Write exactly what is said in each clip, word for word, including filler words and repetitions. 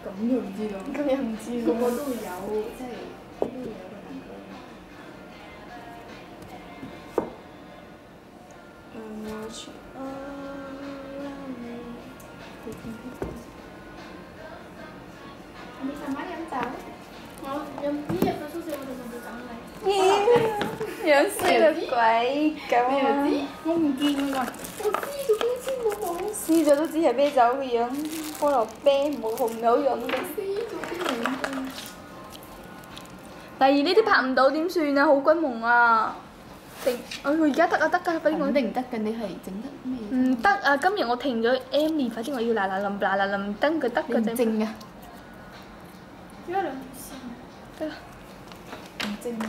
咁又唔知咯。 咁又唔知個個咯。 都會有，即係都會有個蛋糕。 嗯，我去。 你幹嘛飲酒？ 我飲呢日到宿舍我哋就會等你。 咦，樣衰到鬼咁啊！ 我唔見啊！我知咗邊先冇冇。 試咗都知係啤酒嘅樣，菠蘿啤冇好唔好飲嘅。 知咗邊兩個？ 第二呢啲拍唔到點算啊？好鬼朦啊！定，哎佢而家得啊得㗎，快啲肯講。 定得嘅，你係整得咩？ 唔得啊！今日我停咗 M 二，快啲我要嗱嗱臨嗱嗱臨登佢得你嘅啫。 唔正啊？ 只有兩條線。 得啦。 唔正啊！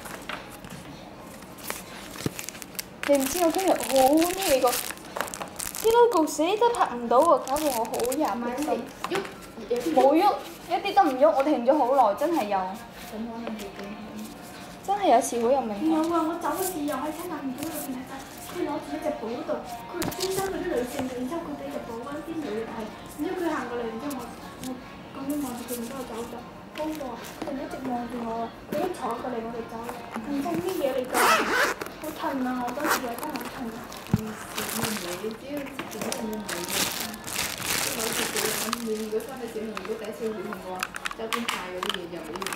你唔知我今日好咩個？啲 logo 死都拍唔到喎，搞到我好入唔係心。 喐有啲冇喐，一啲都唔喐，我停咗好耐，真係有， 咁可能係點？ 真係有時好有問題。 有啊！我走嗰時又喺親眼見到裏邊係真，佢攞住一隻簿度，佢係專登嗰啲女性嘅，然之後佢哋就補翻啲女嘅，但係，然之後佢行過嚟，然之後我我咁樣望住佢，然之後走咗，嗰個佢一直望住我，佢一坐過嚟我哋走，咁真啲嘢嚟㗎，好騰啊！我當時係真係好騰啊！ 唔唔理，你只要自己咁樣理嘅。即係好似小紅，你如果翻去小紅，如果第一次去小紅嘅話，周邊派嗰啲嘢就呢樣。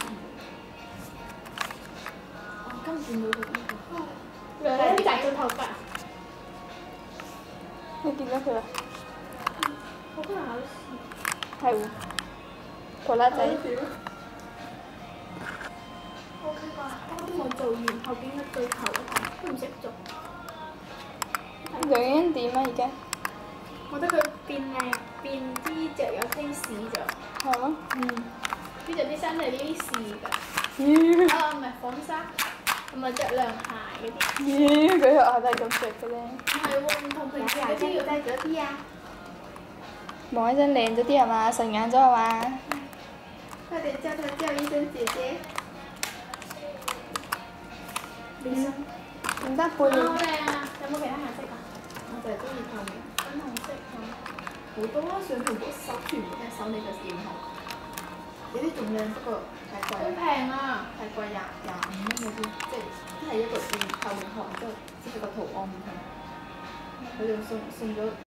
我今日見到佢呢個，兩兩紮咗頭髮， 你見到佢啦？ 好多人考試。 係喎，拖拉仔。 O K 啩，我都冇做完，後邊嘅最後一題都唔識做。 兩樣點啊？而家我覺得佢變靚，變啲着有 taste 咗。 係咯。 嗯。呢着啲衫係呢啲試㗎。 妖啊，唔係仿紗，同埋着涼鞋嗰啲。 妖，佢學校都係咁着嘅咧。 唔係喎，唔同平時嗰啲要低咗啲啊。 望起身靚咗啲係嘛？順眼咗係嘛？ 快點叫她叫一聲姐姐。醫生。 唔得好半年。 靚啊！有冇其他顏色㗎？ 我就係中意透明， 粉紅色啊。 好多啊！上全部手全部都係手你嘅線號，呢啲仲靚，不過太貴。 好平啊！ 太貴廿廿五蚊嗰啲，即係都係一個線透明殼，然之後只係個圖案唔同。佢仲送送咗。